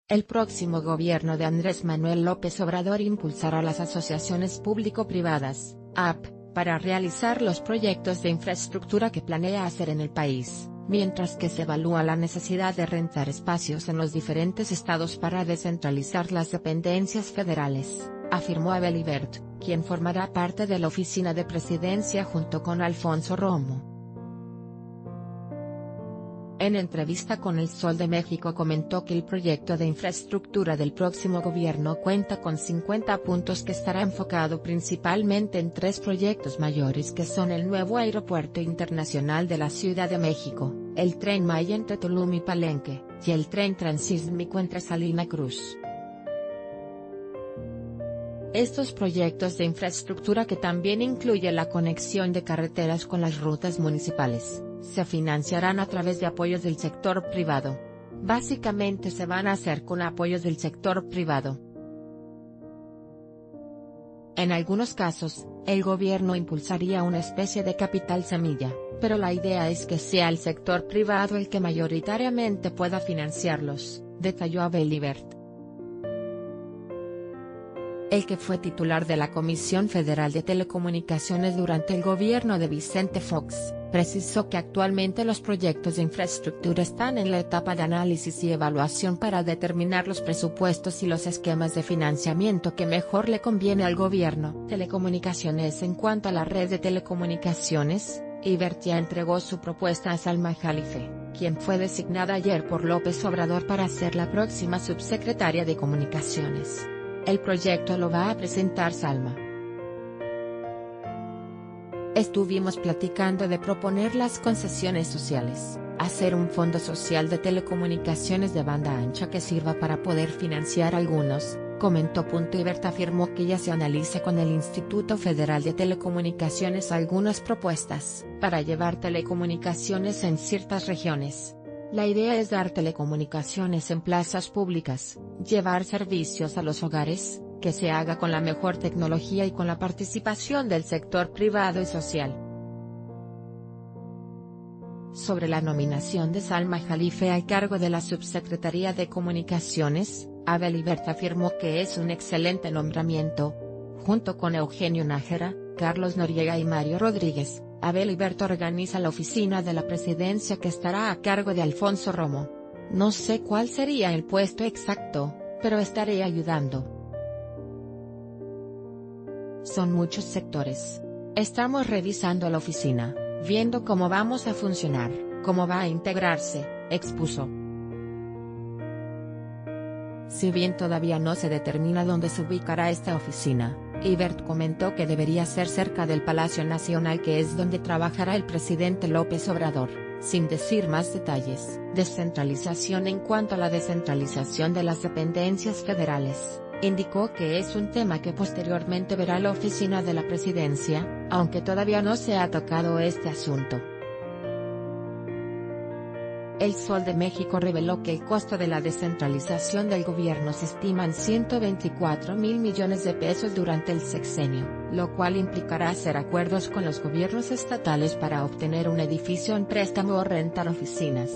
El próximo gobierno de Andrés Manuel López Obrador impulsará las asociaciones público-privadas, AP, para realizar los proyectos de infraestructura que planea hacer en el país, mientras que se evalúa la necesidad de rentar espacios en los diferentes estados para descentralizar las dependencias federales, afirmó Abel Ibert, quien formará parte de la oficina de presidencia junto con Alfonso Romo. En entrevista con El Sol de México comentó que el proyecto de infraestructura del próximo gobierno cuenta con 50 puntos que estará enfocado principalmente en 3 proyectos mayores que son el nuevo Aeropuerto Internacional de la Ciudad de México, el Tren Maya entre Tulum y Palenque, y el Tren Transísmico entre Salina Cruz. Estos proyectos de infraestructura, que también incluye la conexión de carreteras con las rutas municipales, se financiarán a través de apoyos del sector privado. Básicamente se van a hacer con apoyos del sector privado. En algunos casos, el gobierno impulsaría una especie de capital semilla, pero la idea es que sea el sector privado el que mayoritariamente pueda financiarlos, detalló Abel Ibert. El que fue titular de la Comisión Federal de Telecomunicaciones durante el gobierno de Vicente Fox, precisó que actualmente los proyectos de infraestructura están en la etapa de análisis y evaluación para determinar los presupuestos y los esquemas de financiamiento que mejor le conviene al gobierno. Telecomunicaciones. En cuanto a la red de telecomunicaciones, Ibert ya entregó su propuesta a Salma Jalife, quien fue designada ayer por López Obrador para ser la próxima subsecretaria de Comunicaciones. El proyecto lo va a presentar Salma. Estuvimos platicando de proponer las concesiones sociales, hacer un fondo social de telecomunicaciones de banda ancha que sirva para poder financiar algunos, comentó. Ibert afirmó que ya se analiza con el Instituto Federal de Telecomunicaciones algunas propuestas para llevar telecomunicaciones en ciertas regiones. La idea es dar telecomunicaciones en plazas públicas, llevar servicios a los hogares, que se haga con la mejor tecnología y con la participación del sector privado y social. Sobre la nominación de Salma Jalife al cargo de la Subsecretaría de Comunicaciones, Abel Ibert afirmó que es un excelente nombramiento. Junto con Eugenio Nájera, Carlos Noriega y Mario Rodríguez, Abel Ibert organiza la oficina de la presidencia que estará a cargo de Alfonso Romo. No sé cuál sería el puesto exacto, pero estaré ayudando. Son muchos sectores. Estamos revisando la oficina, viendo cómo vamos a funcionar, cómo va a integrarse, expuso. Si bien todavía no se determina dónde se ubicará esta oficina, Ibert comentó que debería ser cerca del Palacio Nacional, que es donde trabajará el presidente López Obrador, sin decir más detalles. Descentralización. En cuanto a la descentralización de las dependencias federales, indicó que es un tema que posteriormente verá la oficina de la presidencia, aunque todavía no se ha tocado este asunto. El Sol de México reveló que el costo de la descentralización del gobierno se estima en 124,000 millones de pesos durante el sexenio, lo cual implicará hacer acuerdos con los gobiernos estatales para obtener un edificio en préstamo o rentar oficinas.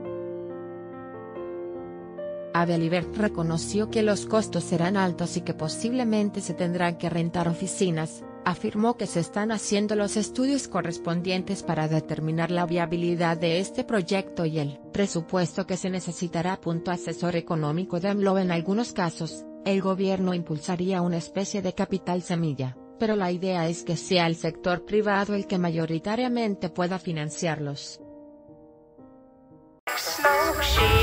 Abel Ibert reconoció que los costos serán altos y que posiblemente se tendrán que rentar oficinas. Afirmó que se están haciendo los estudios correspondientes para determinar la viabilidad de este proyecto y el presupuesto que se necesitará. Asesor económico de AMLO. En algunos casos, el gobierno impulsaría una especie de capital semilla, pero la idea es que sea el sector privado el que mayoritariamente pueda financiarlos.